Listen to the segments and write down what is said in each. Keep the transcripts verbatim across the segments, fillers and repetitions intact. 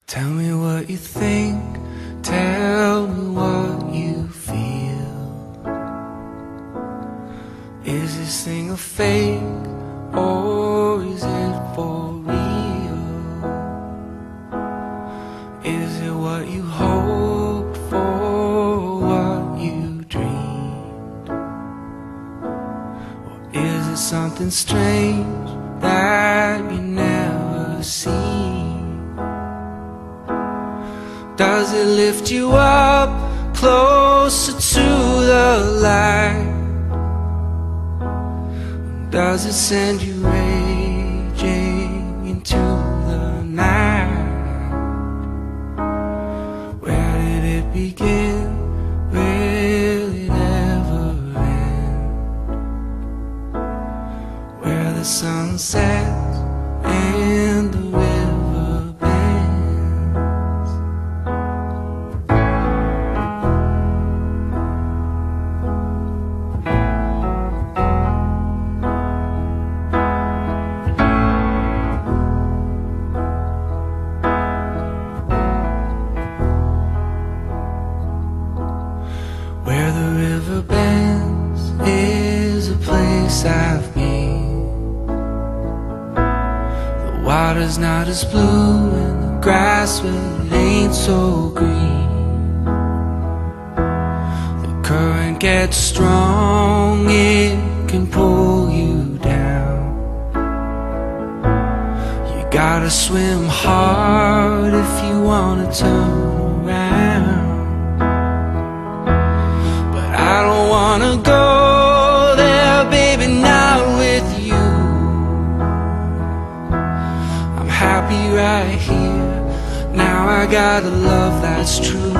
Tell me what you think, tell me what you feel. Is this thing a fake, or is it for real? Is it what you hoped for, what you dreamed? Or is it something strange that you never seen? Does it lift you up closer to the light? Does it send you raging into the night? Where did it begin? Will it ever end? Where the sun sets and the river bends. Where the river bends is a place I've been. The water's not as blue and the grass, well, it ain't so green. The current gets strong, it can pull you down. You gotta swim hard if you wanna turn around. I don't wanna go there, baby, not with you. I'm happy right here, now I got a love that's true.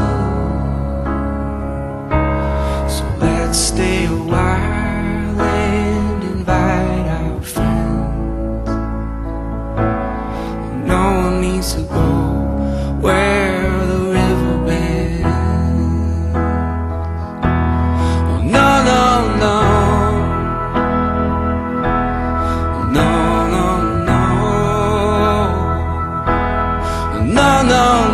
So let's stay a while and invite our friends. No one needs to go where the river bends. No, no,